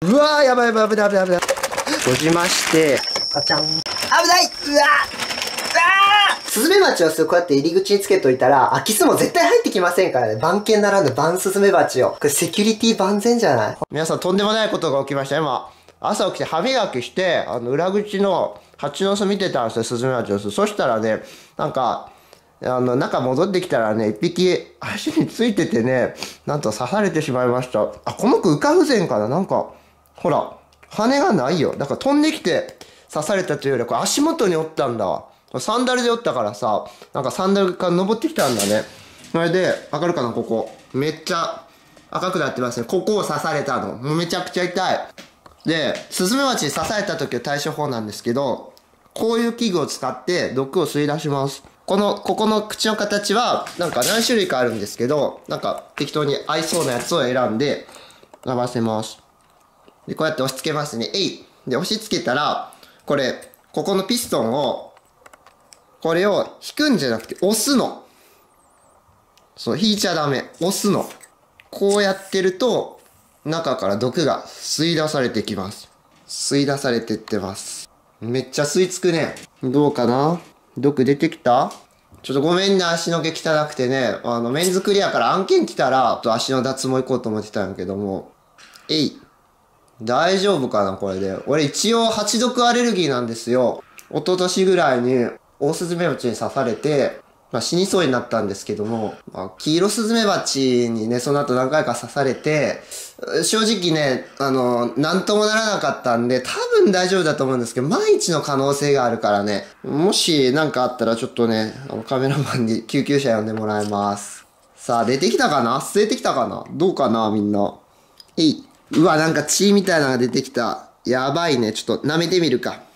うわー、やばいやばい、危ない危ない危ない。閉じまして、ガチャン。危ない。うわー、スズメバチをこうやって入り口につけといたら、空き巣も絶対入ってきませんからね。番犬ならぬ番スズメバチを。これセキュリティ万全じゃない？皆さんとんでもないことが起きました。今、朝起きて歯磨きして、裏口の蜂の巣見てたんですよ、スズメバチの巣。そしたらね、なんか、中戻ってきたらね、一匹足についててね、なんと刺されてしまいました。あ、この子羽化不全かな？なんか、ほら、羽がないよ。だから飛んできて刺されたというよりは、これ足元におったんだわ。サンダルでおったからさ、なんかサンダルから登ってきたんだね。それで、わかるかなここ。めっちゃ赤くなってますね。ここを刺されたの。もうめちゃくちゃ痛い。で、スズメバチに刺された時の対処法なんですけど、こういう器具を使って毒を吸い出します。ここの口の形は、なんか何種類かあるんですけど、なんか適当に合いそうなやつを選んで、合わせます。で、こうやって押し付けますね。えい。で、押し付けたら、ここのピストンを、これを引くんじゃなくて押すの。そう、引いちゃダメ。押すの。こうやってると、中から毒が吸い出されてきます。吸い出されてってます。めっちゃ吸い付くね。どうかな？毒出てきた？ちょっとごめんね、足の毛汚くてね。メンズクリアから案件来たら、足の脱毛行こうと思ってたんやけども。えい。大丈夫かなこれで。俺一応ハチ毒アレルギーなんですよ。一昨年ぐらいにオオスズメバチに刺されて、死にそうになったんですけども、キイロスズメバチにね、その後何回か刺されて、正直ね、なんともならなかったんで、多分大丈夫だと思うんですけど、万一の可能性があるからね、もし何かあったらちょっとね、カメラマンに救急車呼んでもらいます。さあ、出てきたかな？吸えてきたかな？どうかなみんな。うわ、なんか血みたいなのが出てきた。やばいね。ちょっと舐めてみるか。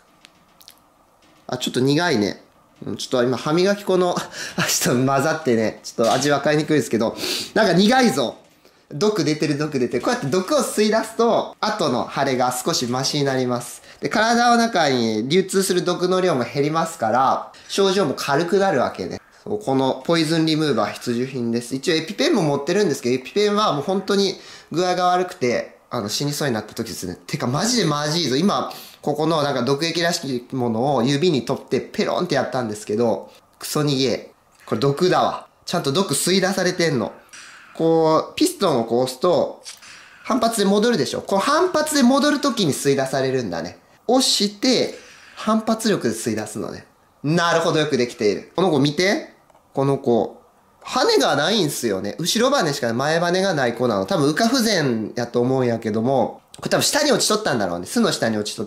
あ、ちょっと苦いね。ちょっと今歯磨き粉の足と混ざってね、ちょっと味分かりにくいですけど、なんか苦いぞ。毒出てる。こうやって毒を吸い出すと、後の腫れが少しマシになります。で、体の中に流通する毒の量も減りますから、症状も軽くなるわけね。このポイズンリムーバー必需品です。一応エピペンも持ってるんですけど、エピペンはもう本当に具合が悪くて、死にそうになった時ですね。てかマジでマジいいぞ。今、ここのなんか毒液らしきものを指に取ってペロンってやったんですけど、クソ逃げ。これ毒だわ。ちゃんと毒吸い出されてんの。こう、ピストンをこう押すと、反発で戻るでしょ。この反発で戻る時に吸い出されるんだね。押して、反発力で吸い出すのね。なるほど、よくできている。この子見て。この子。羽がないんすよね。後ろ羽しか前羽がない子なの。多分、羽化不全やと思うんやけども、これ多分下に落ちとったんだろうね。巣の下に落ちとって、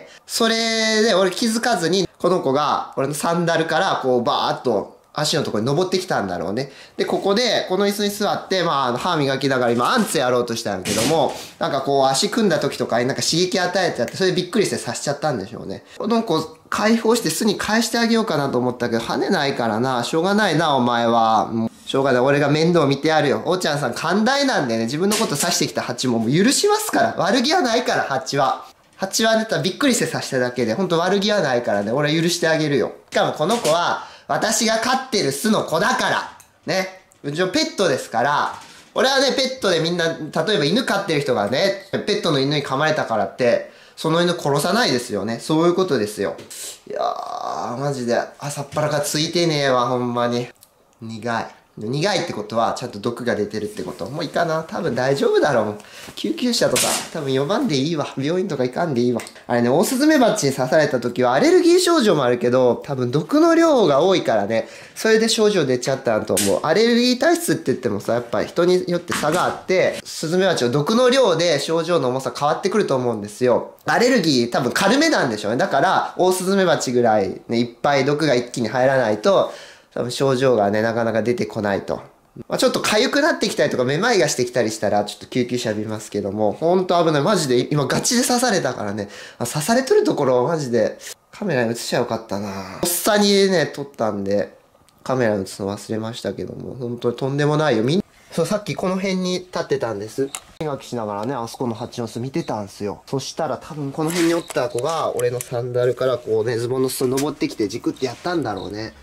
それで俺気づかずに、この子が俺のサンダルからこうバーっと足のところに登ってきたんだろうね。で、ここで、この椅子に座って、歯磨きながら今、アンツやろうとしたんやけども、なんかこう、足組んだ時とかになんか刺激与えてやって、それでびっくりして刺しちゃったんでしょうね。この子、解放して巣に返してあげようかなと思ったけど、羽ないからな、しょうがないな、お前は。もうしょうがない。俺が面倒見てやるよ。おーちゃんさん、寛大なんでね、自分のこと刺してきたハチももう許しますから。悪気はないから、ハチは。ハチはね、びっくりして刺しただけで、ほんと悪気はないからね、俺は許してあげるよ。しかもこの子は、私が飼ってる巣の子だから。ね。うちのペットですから、俺はね、ペットでみんな、例えば犬飼ってる人がね、ペットの犬に噛まれたからって、その犬殺さないですよね。そういうことですよ。いやー、マジで、朝っぱらからついてねえわ、ほんまに。苦い。苦いってことは、ちゃんと毒が出てるってこと。もういいかな。多分大丈夫だろう。救急車とか、多分呼ばんでいいわ。病院とか行かんでいいわ。あれね、オオスズメバチに刺された時はアレルギー症状もあるけど、多分毒の量が多いからね、それで症状出ちゃったと思う。アレルギー体質って言ってもさ、やっぱり人によって差があって、スズメバチの毒の量で症状の重さ変わってくると思うんですよ。アレルギー多分軽めなんでしょうね。だから、オオスズメバチぐらいね、いっぱい毒が一気に入らないと、多分症状がね、なかなか出てこないと。ちょっと痒くなってきたりとか、めまいがしてきたりしたら、ちょっと救急車呼びますけども、ほんと危ない。マジで、今ガチで刺されたからね。刺されとるところをマジで、カメラに映しちゃよかったな。とっさにね、撮ったんで、カメラに映すの忘れましたけども、ほんととんでもないよ。そう、さっきこの辺に立ってたんです。歯磨きしながらね、あそこの蜂の巣見てたんすよ。そしたら多分この辺におった子が、俺のサンダルからこうね、ズボンの裾登ってきて、ジクってやったんだろうね。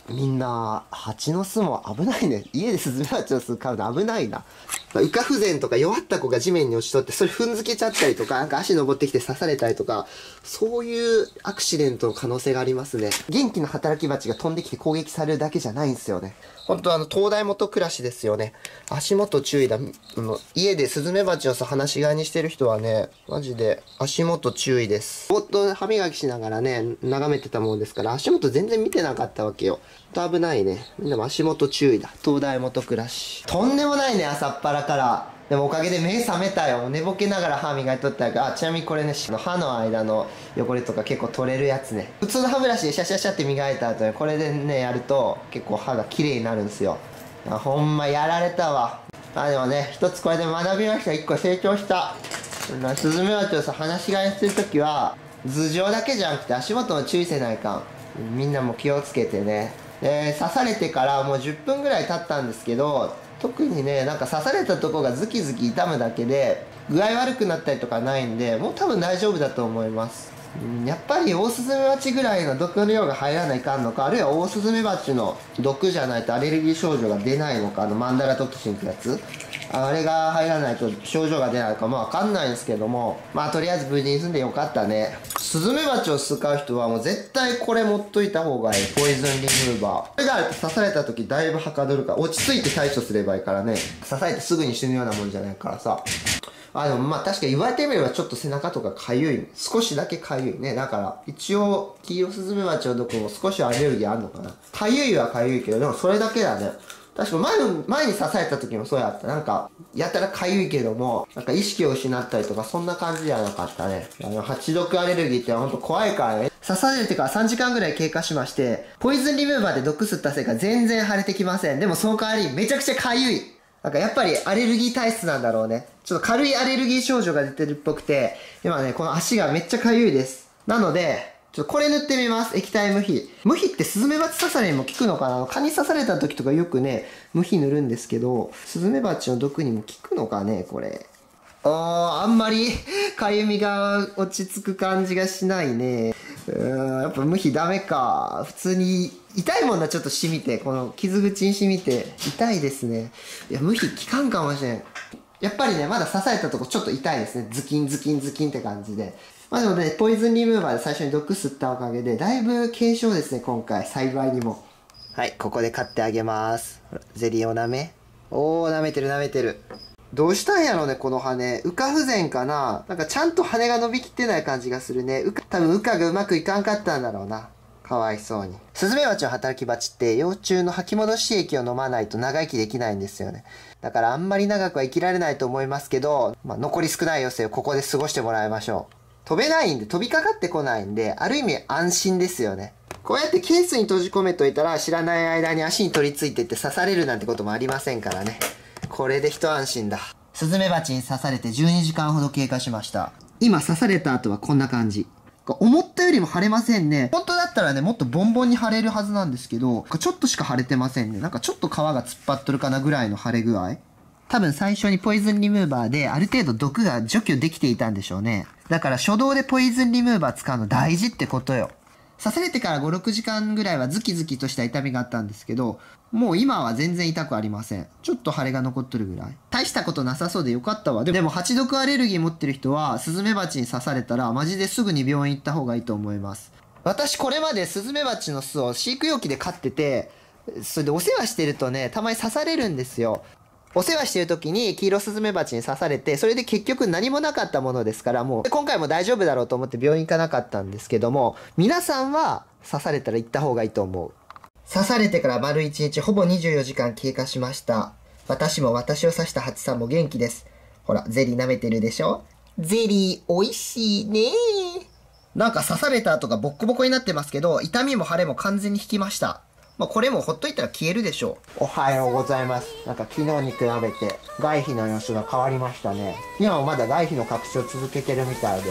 みんな、蜂の巣も危ないね。家でスズメバチの巣飼うの危ないな。羽化不全とか弱った子が地面に落ちとって、それ踏んづけちゃったりとか、なんか足登ってきて刺されたりとか、そういうアクシデントの可能性がありますね。元気な働き蜂が飛んできて攻撃されるだけじゃないんですよね。本当東大元暮らしですよね。足元注意だ。家でスズメバチを放し飼いにしてる人はね、マジで足元注意です。ぼーっと歯磨きしながらね、眺めてたものですから、足元全然見てなかったわけよ。危ないね。みんなも足元注意だ。東大元暮らし。とんでもないね、朝っぱらから。でもおかげで目覚めたよ。寝ぼけながら歯磨いとったから。ちなみにこれね、歯の間の汚れとか結構取れるやつね。普通の歯ブラシでシャシャシャって磨いた後にこれでね、やると結構歯が綺麗になるんですよ。ほんまやられたわ。でもね、一つこれで学びました。一個成長した。スズメバチをさ、放し飼いするときは、頭上だけじゃなくて足元も注意せないかん。みんなも気をつけてね。刺されてからもう10分ぐらい経ったんですけど、特にね、なんか刺されたとこがズキズキ痛むだけで、具合悪くなったりとかないんで、もう多分大丈夫だと思います。やっぱりオオスズメバチぐらいの毒の量が入らないかんのか、あるいはオオスズメバチの毒じゃないとアレルギー症状が出ないのか、マンダラトキシンってやつ。あれが入らないと症状が出ないのかわかんないんですけども、とりあえず無事に済んでよかったね。スズメバチを使う人はもう絶対これ持っといた方がいい。ポイズンリムーバー。これが刺された時だいぶはかどるから、落ち着いて対処すればいいからね。刺されてすぐに死ぬようなもんじゃないからさ。でも確かに言われてみればちょっと背中とかかゆい。少しだけかゆいね。だから一応キイロスズメバチの毒も少しアレルギーあるのかな。かゆいはかゆいけど、でもそれだけだね。確か前に刺された時もそうやった。なんか、やたらかゆいけども、なんか意識を失ったりとか、そんな感じじゃなかったね。蜂毒アレルギーってほんと怖いからね。刺されてから3時間ぐらい経過しまして、ポイズンリムーバーで毒吸ったせいか全然腫れてきません。でもその代わりめちゃくちゃかゆい。なんかやっぱりアレルギー体質なんだろうね。ちょっと軽いアレルギー症状が出てるっぽくて、今ね、この足がめっちゃかゆいです。なので、ちょっとこれ塗ってみます。液体無比。無比ってスズメバチ刺されにも効くのかな？蚊に刺された時とかよくね、無比塗るんですけど、スズメバチの毒にも効くのかね、これ。あんまりかゆみが落ち着く感じがしないね。やっぱ無比ダメか。普通に痛いもんな、ちょっと染みて。この傷口に染みて。痛いですね。いや、無比効かんかもしれん。やっぱりね、まだ刺されたとこちょっと痛いですね。ズキンズキンズキンって感じで。でもね、ポイズンリムーバーで最初に毒吸ったおかげで、だいぶ軽症ですね、今回。幸いにも。はい、ここで買ってあげます。ゼリーを舐め。舐めてる舐めてる。どうしたんやろね、この羽。羽化不全かな？なんかちゃんと羽が伸びきってない感じがするね。多分羽化がうまくいかんかったんだろうな。かわいそうに。スズメバチの働きバチって幼虫の吐き戻し液を飲まないと長生きできないんですよね。だからあんまり長くは生きられないと思いますけど、残り少ない余生をここで過ごしてもらいましょう。飛べないんで、飛びかかってこないんで、ある意味安心ですよね。こうやってケースに閉じ込めといたら知らない間に足に取り付いてって刺されるなんてこともありませんからね。これで一安心だ。スズメバチに刺されて12時間ほど経過しました。今刺された後はこんな感じ。思ったよりも腫れませんね。本当だったらね、もっとボンボンに腫れるはずなんですけど、ちょっとしか腫れてませんね。なんかちょっと皮が突っ張っとるかなぐらいの腫れ具合。多分最初にポイズンリムーバーである程度毒が除去できていたんでしょうね。だから初動でポイズンリムーバー使うの大事ってことよ。刺されてから5、6時間ぐらいはズキズキとした痛みがあったんですけど、もう今は全然痛くありません。ちょっと腫れが残っとるぐらい。大したことなさそうでよかったわ。でも蜂毒アレルギー持ってる人はスズメバチに刺されたらマジですぐに病院行った方がいいと思います。私これまでスズメバチの巣を飼育容器で飼ってて、それでお世話してるとね、たまに刺されるんですよ。お世話してる時にキイロスズメバチに刺されて、それで結局何もなかったものですから、もう今回も大丈夫だろうと思って病院行かなかったんですけども、皆さんは刺されたら行った方がいいと思う。刺されてから丸1日、ほぼ24時間経過しました。私も私を刺したハチさんも元気です。ほら、ゼリー舐めてるでしょ？ゼリー美味しいね。なんか刺された跡がボッコボコになってますけど、痛みも腫れも完全に引きました。これもほっといたら消えるでしょう。おはようございます。なんか昨日に比べて外皮の様子が変わりましたね。今もまだ外皮の隠しを続けてるみたいです。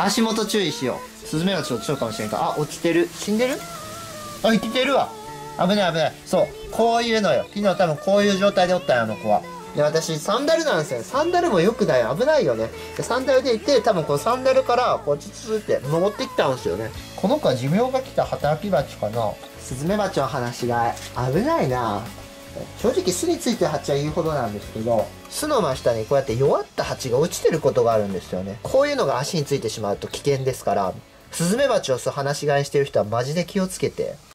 足元注意しよう。スズメバチ落ちそうかもしれんから。落ちてる。死んでる？生きてるわ。危ない危ない。そう。こういうのよ。昨日多分こういう状態でおったよ、あの子は。 で、私サンダルなんですよ。サンダルも良くない、危ないよね。でサンダルでいて、多分このサンダルからこうツツって登ってきたんですよね。この子は寿命が来た働き蜂かな。スズメバチの放し飼い危ないな。正直巣についてる蜂は言うほどなんですけど、巣の真下にこうやって弱った蜂が落ちてることがあるんですよね。こういうのが足についてしまうと危険ですから、スズメバチを放し飼いしてる人はマジで気をつけて。